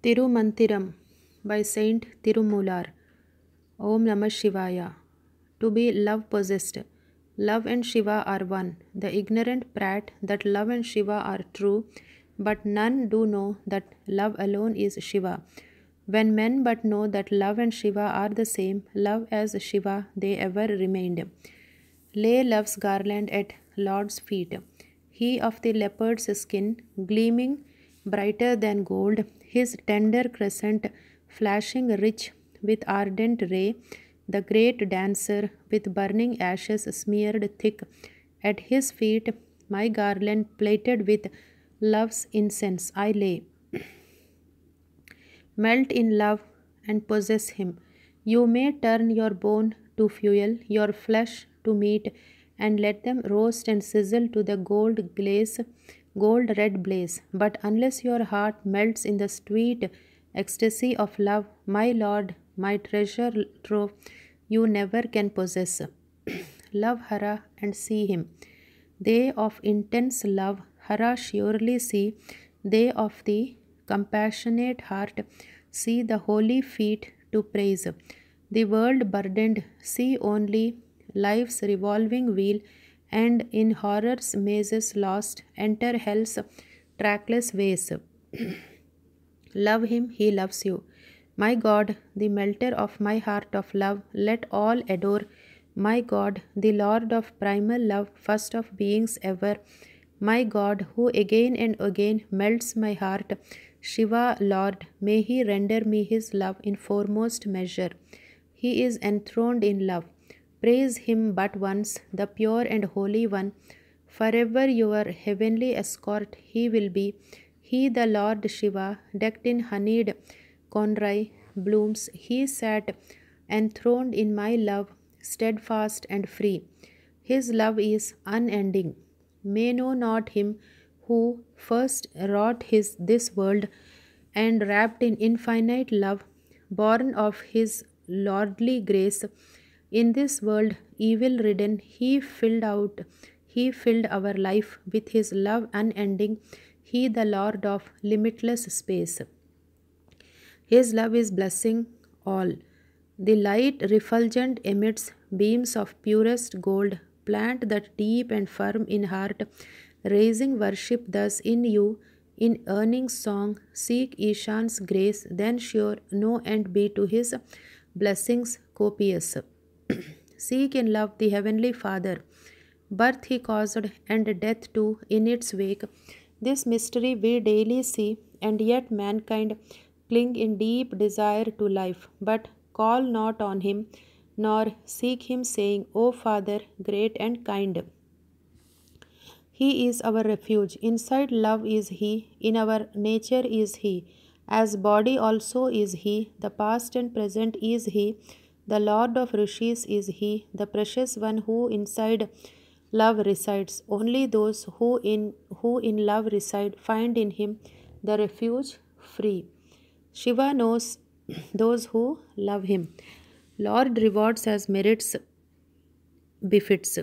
Tirumanthiram by Saint Tirumular. Om Namah Shivaya. To be love possessed. Love and Shiva are one. The ignorant prate that love and Shiva are true, but none do know that love alone is Shiva. When men but know that love and Shiva are the same, love as Shiva they ever remained. Lay love's garland at Lord's feet. He of the leopard's skin, gleaming brighter than gold, his tender crescent flashing rich with ardent ray, the great dancer with burning ashes smeared thick. At his feet, my garland plated with love's incense, I lay. Melt in love and possess him. You may turn your bone to fuel, your flesh to meat, and let them roast and sizzle to the gold red blaze. But unless your heart melts in the sweet ecstasy of love, my Lord, my treasure trove, you never can possess. Love Hara and see him. They of intense love Hara surely see. They of the compassionate heart see the holy feet to praise. The world burdened see only life's revolving wheel, and in horror's mazes lost enter hell's trackless ways. Love him, he loves you. My God, the melter of my heart of love, let all adore. My God, the Lord of primal love, first of beings ever. My God, who again and again melts my heart, Shiva, Lord, may he render me his love in foremost measure. He is enthroned in love. Praise him but once, the pure and holy one. Forever your heavenly escort he will be. He, the Lord Shiva, decked in honeyed conry blooms, he sat enthroned in my love, steadfast and free. His love is unending. May know not him who first wrought this world, and wrapped in infinite love, born of his lordly grace, in this world evil ridden, he filled our life with his love unending. He, the Lord of limitless space. His love is blessing all. The light refulgent emits beams of purest gold. Plant that deep and firm in heart, raising worship thus in you, in earning song, seek Ishan's grace, then sure no end be to his blessings copious. Seek in love the Heavenly Father. Birth he caused, and death too in its wake. This mystery we daily see, and yet mankind cling in deep desire to life, but call not on him, nor seek him, saying, O Father, great and kind. He is our refuge. Inside love is he, in our nature is he. As body also is he, the past and present is he, the Lord of Rishis is he, the precious one who inside love resides. Only those who in love reside find in him the refuge free. Shiva knows those who love him. Lord rewards as merits befits.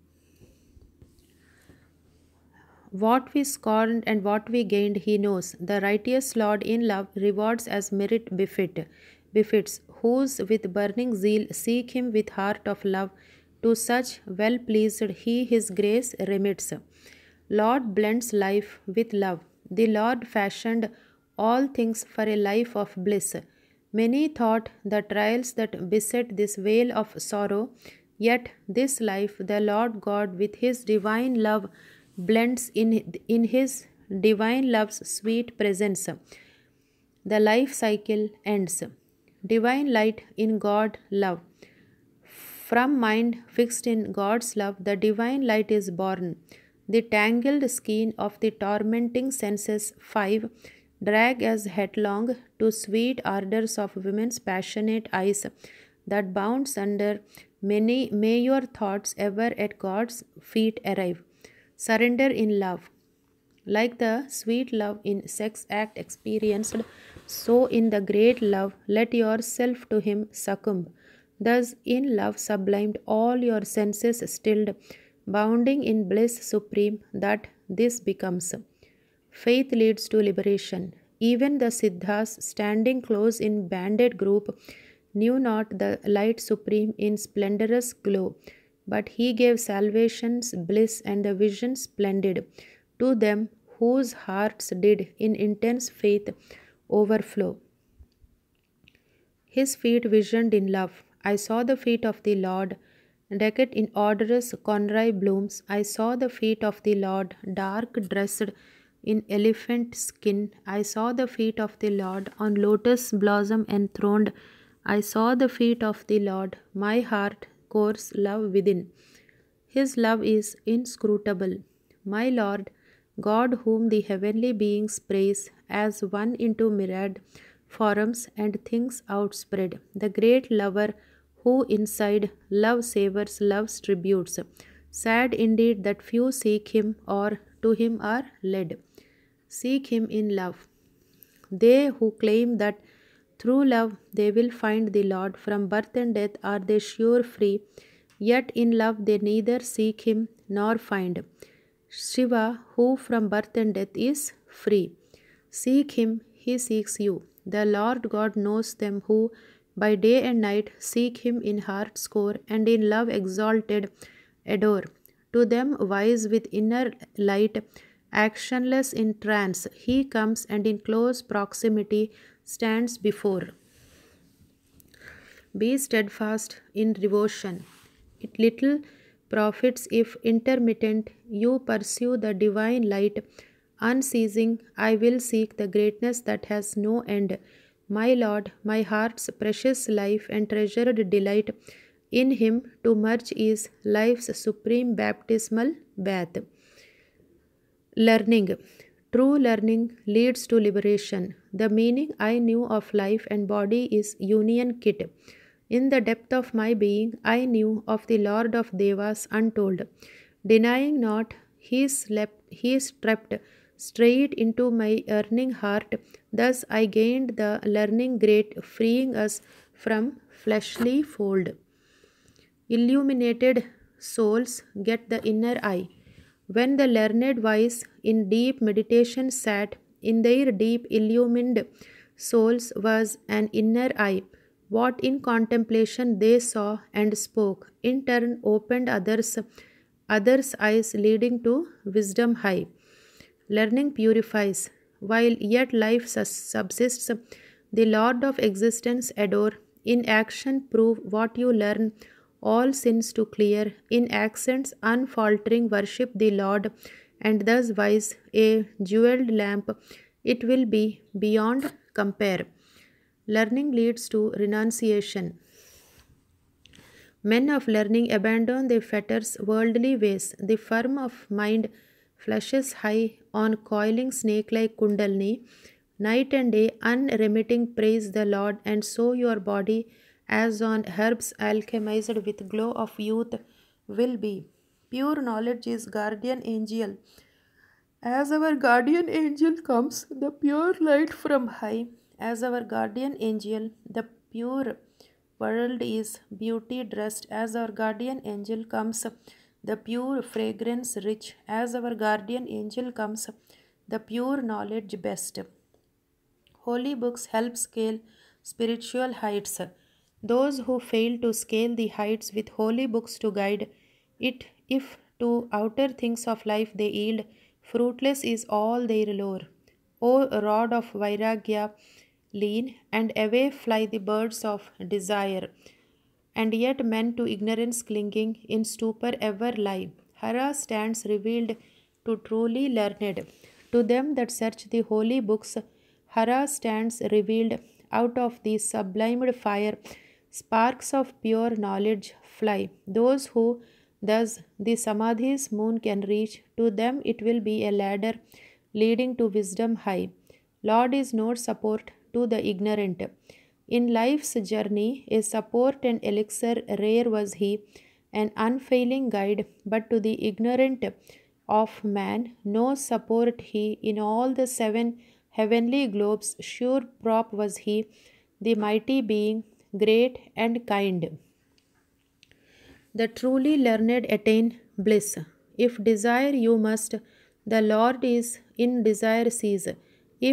What we scorned and what we gained he knows. The righteous Lord in love rewards as merit befits, whose with burning zeal seek him with heart of love. To such well pleased he his grace remits. Lord blends life with love. The Lord fashioned all things for a life of bliss. Many thought the trials that beset this vale of sorrow, yet this life the Lord God with his divine love blends in his divine love's sweet presence. The life cycle ends. Divine light in God love. From mind fixed in God's love, the divine light is born. The tangled skein of the tormenting senses five drag as headlong to sweet ardors of women's passionate eyes that bounds under. Many may your thoughts ever at God's feet arrive. Surrender in love. Like the sweet love in sex act experienced, so in the great love let yourself to him succumb. Thus in love sublimed, all your senses stilled, bounding in bliss supreme, that this becomes. Faith leads to liberation. Even the Siddhas, standing close in banded group, knew not the light supreme in splendorous glow, but he gave salvation's bliss and the vision splendid to them whose hearts did in intense faith overflow. His feet visioned in love. I saw the feet of the Lord, decked in odorous cornroy blooms. I saw the feet of the Lord, dark dressed in elephant skin. I saw the feet of the Lord, on lotus blossom enthroned. I saw the feet of the Lord, my heart course love within. His love is inscrutable. My Lord, God whom the heavenly beings praise as one into myriad forms and things outspread, the great lover who inside love savors love's tributes. Sad indeed that few seek him or to him are led. Seek him in love. They who claim that through love they will find the Lord, from birth and death are they sure free, yet in love they neither seek him nor find. Shiva, who from birth and death is free. Seek him, he seeks you. The Lord God knows them who by day and night seek him in heart's core and in love exalted adore. To them wise with inner light, actionless in trance, he comes and in close proximity stands before. Be steadfast in devotion. It little profits if intermittent you pursue the divine light. Unceasing, I will seek the greatness that has no end. My Lord, my heart's precious life and treasured delight, in him to merge is life's supreme baptismal bath. Learning. True learning leads to liberation. The meaning I knew of life and body is union kit. In the depth of my being, I knew of the Lord of Devas untold. Denying not, he stepped straight into my yearning heart. Thus I gained the learning great, freeing us from fleshly fold. Illuminated souls get the inner eye. When the learned wise in deep meditation sat, in their deep illumined souls was an inner eye. What in contemplation they saw and spoke, in turn opened others' eyes, leading to wisdom high. Learning purifies, while yet life subsists. The Lord of existence adore. In action prove what you learn, all sins to clear. In accents unfaltering worship the Lord, and thus wise a jeweled lamp it will be beyond compare. Learning leads to renunciation. Men of learning abandon their fetters, worldly ways. The firm of mind flashes high on coiling snake-like kundalini. Night and day unremitting praise the Lord, and so your body, as on herbs alchemized with glow of youth, will be. Pure knowledge is guardian angel. As our guardian angel comes, the pure light from high. As our guardian angel, the pure world is beauty dressed. As our guardian angel comes, the pure fragrance rich. As our guardian angel comes, the pure knowledge best. Holy books help scale spiritual heights. Those who fail to scale the heights with holy books to guide it, if to outer things of life they yield, fruitless is all their lore. O rod of Vairagya, lean, and away fly the birds of desire. And yet men to ignorance clinging in stupor ever lie. Hara stands revealed to truly learned. To them that search the holy books, Hara stands revealed. Out of the sublimed fire, sparks of pure knowledge fly. Those who thus the Samadhi's moon can reach, to them it will be a ladder leading to wisdom high. Lord is no support to the ignorant. In life's journey, a support and elixir rare was he, an unfailing guide, but to the ignorant of man, no support he. In all the 7 heavenly globes, sure prop was he, the mighty being, great and kind. The truly learned attain bliss. If desire you must, the Lord is in desire sees. If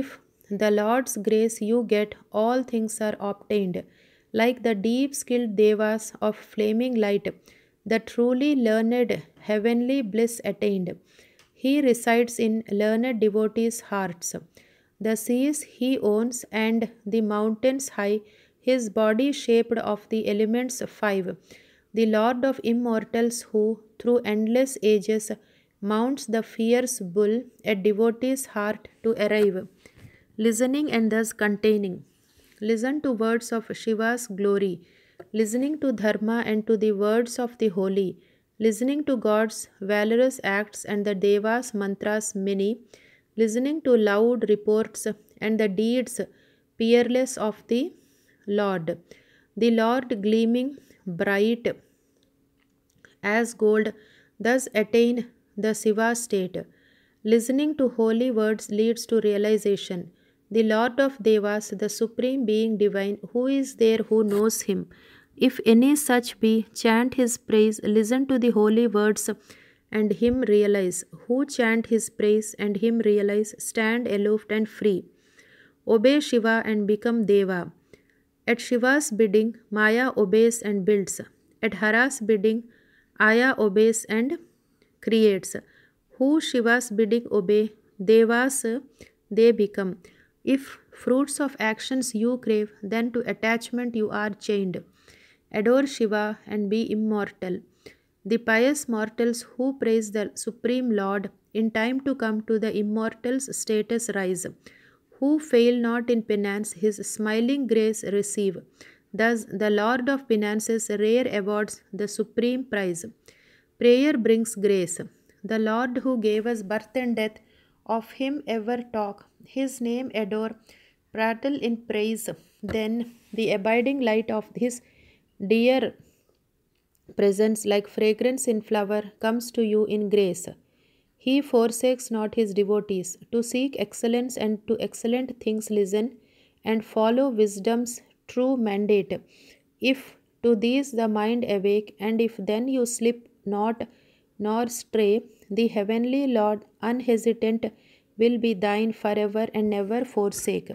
the Lord's grace you get, all things are obtained. Like the deep skilled devas of flaming light, the truly learned heavenly bliss attained. He resides in learned devotees' hearts. The seas he owns and the mountains high, his body shaped of the elements five. The Lord of immortals who, through endless ages, mounts the fierce bull, a devotee's heart to arrive. Listening and thus containing. Listen to words of Shiva's glory, listening to Dharma and to the words of the holy, listening to God's valorous acts and the Devas' mantras many, listening to loud reports and the deeds peerless of the Lord gleaming bright as gold, thus attain the Siva state. Listening to holy words leads to realization. The Lord of Devas, the Supreme Being Divine, who is there who knows him? If any such be, chant his praise, listen to the holy words and him realize. Who chant his praise and him realize, stand aloof and free. Obey Shiva and become Deva. At Shiva's bidding, Maya obeys and builds. At Hara's bidding, Aya obeys and creates. Who Shiva's bidding obey, Devas they become. If fruits of actions you crave, then to attachment you are chained. Adore Shiva and be immortal. The pious mortals who praise the Supreme Lord in time to come to the immortal's status rise. Who fail not in penance, his smiling grace receive. Thus the Lord of penances rare awards the supreme prize. Prayer brings grace. The Lord who gave us birth and death, of him ever talk, his name adore, prattle in praise. Then the abiding light of his dear presence, like fragrance in flower, comes to you in grace. He forsakes not his devotees. To seek excellence and to excellent things listen, and follow wisdom's true mandate. If to these the mind awake, and if then you slip not nor stray, the heavenly Lord unhesitant will be thine forever and never forsake.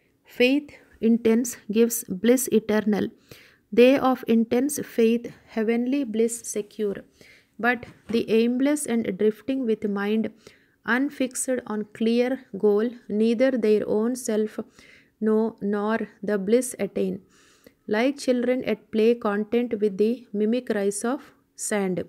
Faith intense gives bliss eternal. They of intense faith heavenly bliss secure. But the aimless and drifting with mind unfixed on clear goal, neither their own self know nor the bliss attain. Like children at play content with the mimic rise of sand.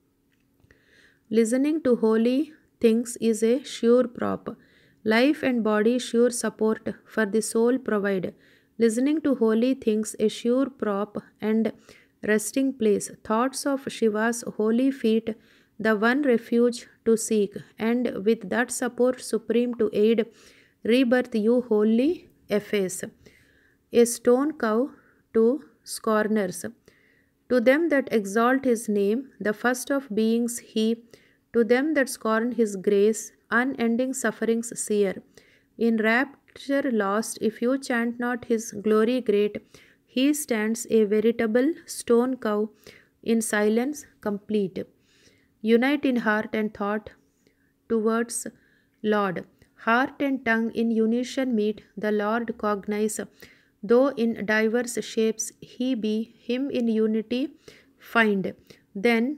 Listening to holy things is a sure prop. Life and body sure support for the soul provide. Listening to holy things a sure prop and resting place. Thoughts of Shiva's holy feet, the one refuge to seek, and with that support supreme to aid, rebirth you wholly efface. A stone cow to scorners. To them that exalt his name, the first of beings he, to them that scorn his grace, unending sufferings seer. In rapture lost, if you chant not his glory great, he stands a veritable stone cow in silence complete. Unite in heart and thought towards Lord. Heart and tongue in unison meet, the Lord cognize. Though in diverse shapes he be, him in unity find. Then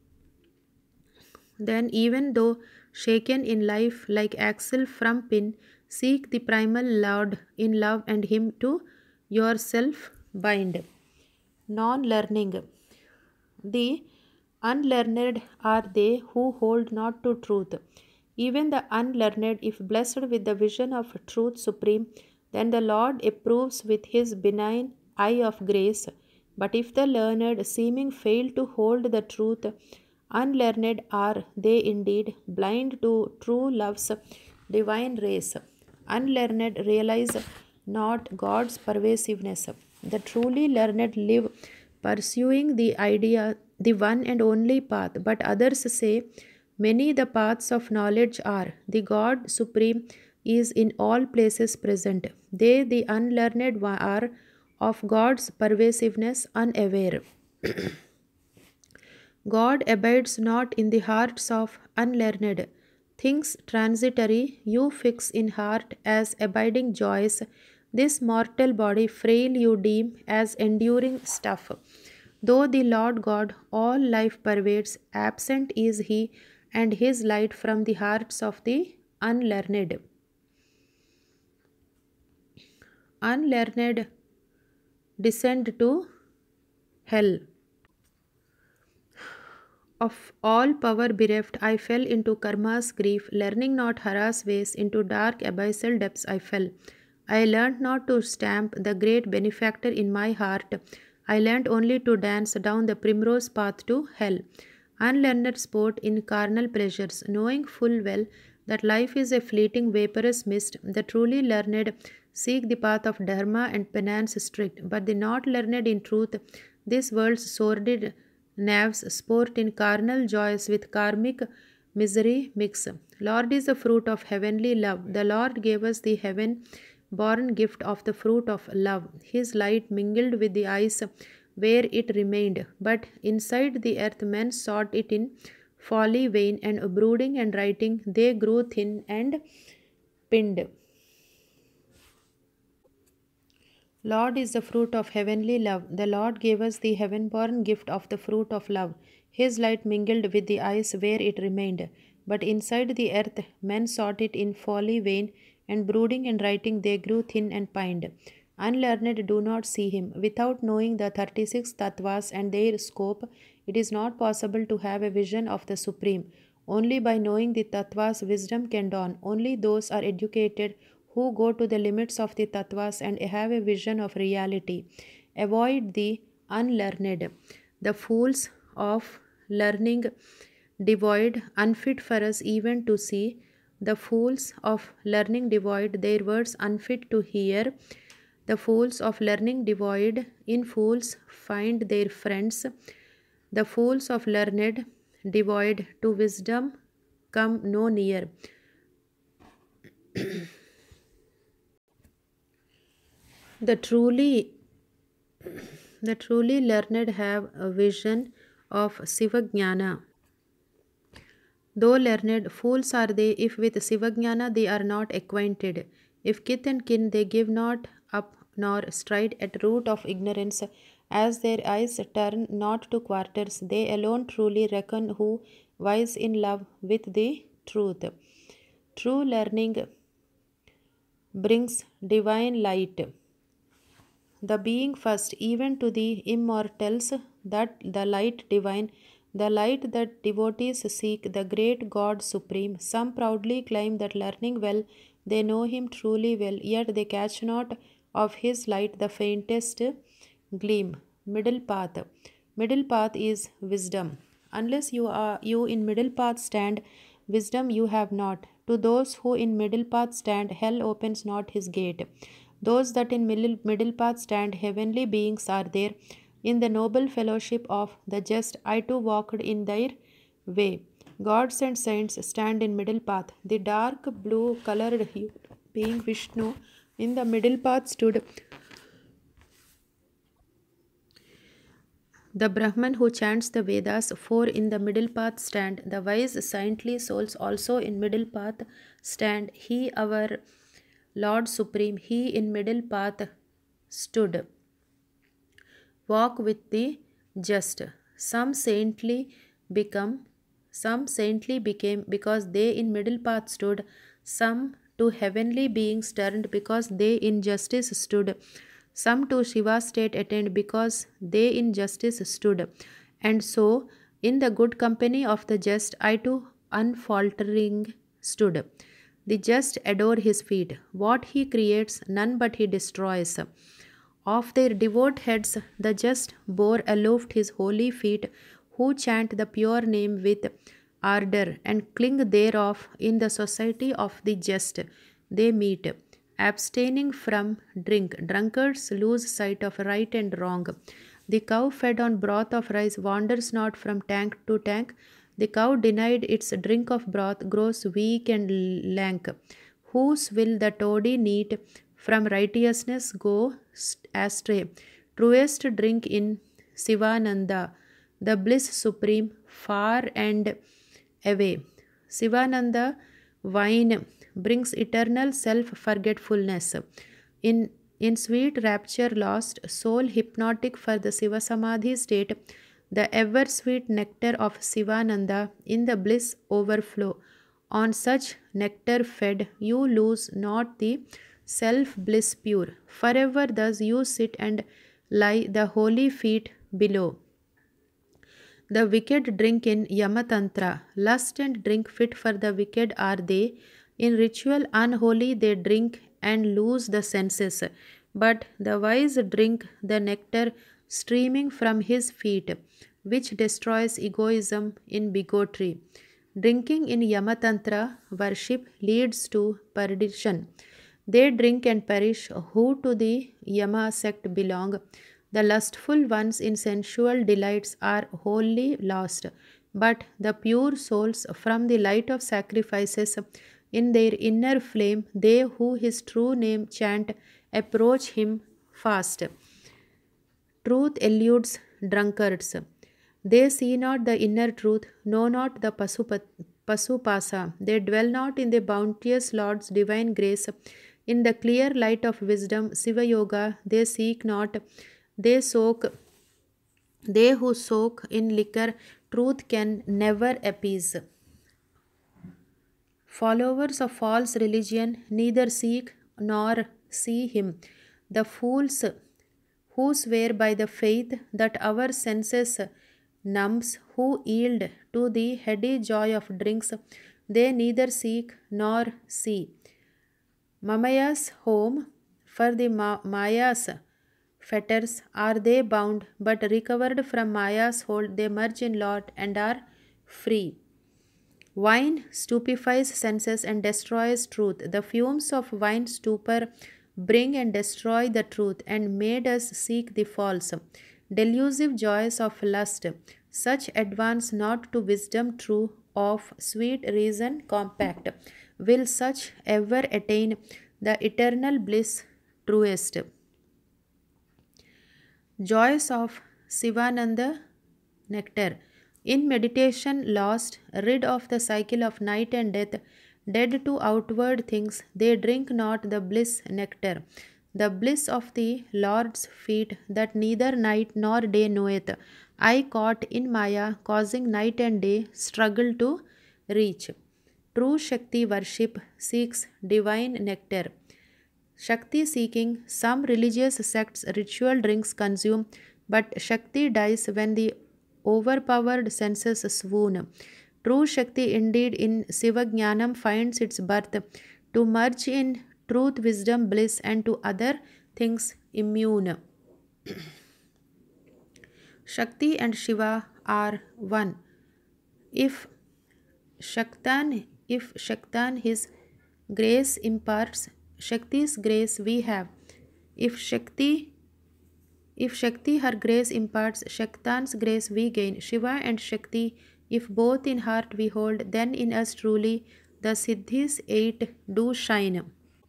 even though shaken in life like axle from pin, seek the primal Lord in love and him to yourself bind. Non-learning. The unlearned are they who hold not to truth. Even the unlearned, if blessed with the vision of truth supreme, then the Lord approves with his benign eye of grace. But if the learned, seeming fail to hold the truth, unlearned are they indeed, blind to true love's divine race. Unlearned realize not God's pervasiveness. The truly learned live pursuing the idea, the one and only path, but others say, many the paths of knowledge are. The God supreme is in all places present. They, the unlearned, are of God's pervasiveness unaware. God abides not in the hearts of unlearned. things transitory you fix in heart as abiding joys. This mortal body frail you deem as enduring stuff. Though the Lord God all life pervades, absent is He, and His light from the hearts of the unlearned. Unlearned descend to hell. Of all power bereft, I fell into karma's grief, learning not harass ways, into dark abyssal depths I fell. I learnt not to stamp the great benefactor in my heart. I learnt only to dance down the primrose path to hell. Unlearned sport in carnal pleasures, knowing full well that life is a fleeting vaporous mist. The truly learned seek the path of dharma and penance strict, but the not learned in truth, this world's sordid knaves sport in carnal joys with karmic misery mix. Lord is the fruit of heavenly love. The Lord gave us the heaven born gift of the fruit of love. His light mingled with the ice where it remained, but inside the earth men sought it in folly vain, and brooding and writing they grew thin and pinned. Lord is the fruit of heavenly love. The Lord gave us the heaven born gift of the fruit of love. His light mingled with the ice where it remained. But inside the earth men sought it in folly vain, and brooding and writing they grew thin and pined. Unlearned do not see him. Without knowing the 36 tattvas and their scope, it is not possible to have a vision of the Supreme. Only by knowing the tattvas wisdom can dawn. Only those are educated who go to the limits of the tattvas and have a vision of reality. Avoid the unlearned, the fools of learning devoid, unfit for us even to see, the fools of learning devoid, their words unfit to hear, the fools of learning devoid, in fools find their friends, the fools of learned devoid, to wisdom come no near. The truly learned have a vision of Sivajnana. Though learned, fools are they if with Sivajnana they are not acquainted. If kith and kin they give not up nor stride at root of ignorance, as their eyes turn not to quarters, they alone truly reckon who wise in love with the truth. True learning brings divine light. The being first, even to the immortals, that the light divine, the light that devotees seek, the great God supreme. Some proudly claim that learning well, they know him truly well, yet they catch not of his light the faintest gleam. Middle path. Middle path is wisdom. Unless you in middle path stand, wisdom you have not. To those who in middle path stand, hell opens not his gate. Those that in middle path stand, heavenly beings are there. In the noble fellowship of the just, I too walked in their way. Gods and saints stand in middle path. The dark blue colored being Vishnu in the middle path stood. The Brahman who chants the Vedas, 4 in the middle path stand. The wise saintly souls also in middle path stand. He, our Lord Supreme, he in middle path stood. Walk with the just. Some saintly became because they in middle path stood. Some to heavenly beings turned because they in justice stood. Some to Shiva's state attained because they in justice stood. And so, in the good company of the just, I too unfaltering stood. The just adore his feet. What he creates, none but he destroys. Of their devout heads, the just bore aloft his holy feet, who chant the pure name with ardor and cling thereof in the society of the just. They meet. Abstaining from drink, drunkards lose sight of right and wrong. The cow fed on broth of rice wanders not from tank to tank. The cow denied its drink of broth grows weak and lank. Whose will the toady need from righteousness go astray? Truest drink in Sivananda, the bliss supreme, far and away. Sivananda wine brings eternal self-forgetfulness. In sweet rapture lost, soul hypnotic for the Siva Samadhi state, the ever-sweet nectar of Sivananda in the bliss overflow. On such nectar fed, you lose not the self-bliss pure. Forever thus you sit and lie the holy feet below. The wicked drink in Yamatantra. Lust and drink fit for the wicked are they. In ritual unholy they drink and lose the senses. But the wise drink the nectar streaming from his feet, which destroys egoism in bigotry. Drinking in Yamatantra worship leads to perdition. They drink and perish who to the Yama sect belong. The lustful ones in sensual delights are wholly lost, but the pure souls from the light of sacrifices in their inner flame, they who his true name chant, approach him fast. Truth eludes drunkards. They see not the inner truth, know not the Pasupasa. They dwell not in the bounteous Lord's divine grace. In the clear light of wisdom, Siva Yoga, they seek not. They who soak in liquor, truth can never appease. Followers of false religion neither seek nor see him. The fools who swear by the faith that our senses numbs, who yield to the heady joy of drinks, they neither seek nor see. Mamaya's home, for the Maya's fetters are they bound, but recovered from Maya's hold they merge in Lord and are free. Wine stupefies senses and destroys truth. The fumes of wine stupor bring and destroy the truth and made us seek the false. Delusive joys of lust, such advance not to wisdom true of sweet reason compact. Will such ever attain the eternal bliss truest? Joys of Sivananda nectar. In meditation lost, rid of the cycle of night and death, dead to outward things, they drink not the bliss nectar. The bliss of the Lord's feet that neither night nor day knoweth, I caught in Maya, causing night and day struggle to reach. True Shakti worship seeks divine nectar. Shakti seeking, some religious sects ritual drinks consume, but Shakti dies when the overpowered senses swoon. True Shakti indeed in Sivajnanam finds its birth, to merge in truth, wisdom, bliss, and to other things immune. Shakti and Shiva are one. If Shaktan his grace imparts, Shakti's grace we have. If Shakti her grace imparts, Shaktan's grace we gain. Shiva and Shakti, if both in heart we hold, then in us truly the Siddhis 8 do shine.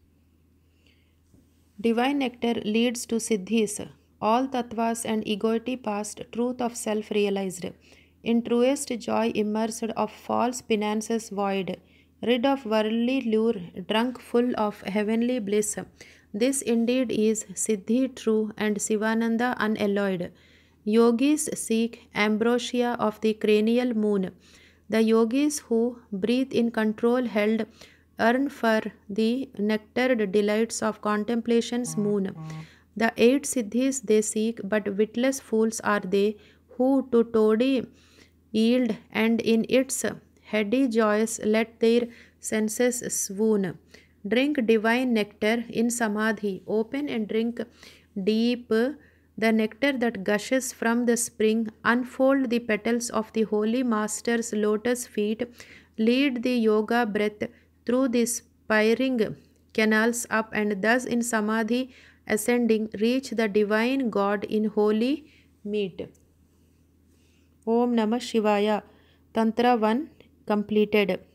Divine nectar leads to Siddhis, all tattvas and egoity past, truth of self realized. In truest joy immersed of false penances void, rid of worldly lure, drunk full of heavenly bliss. This indeed is Siddhi true and Sivananda unalloyed. Yogis seek ambrosia of the cranial moon. The yogis who breathe in control held earn for the nectared delights of contemplation's moon. The 8 siddhis they seek, but witless fools are they who to toddy yield, and in its heady joys let their senses swoon. Drink divine nectar in samadhi, open and drink deep the nectar that gushes from the spring. Unfold the petals of the holy master's lotus feet, lead the yoga breath through the spiring canals up, and thus in samadhi ascending reach the divine God in holy meet. Om Namah Shivaya. Tantra 1 completed.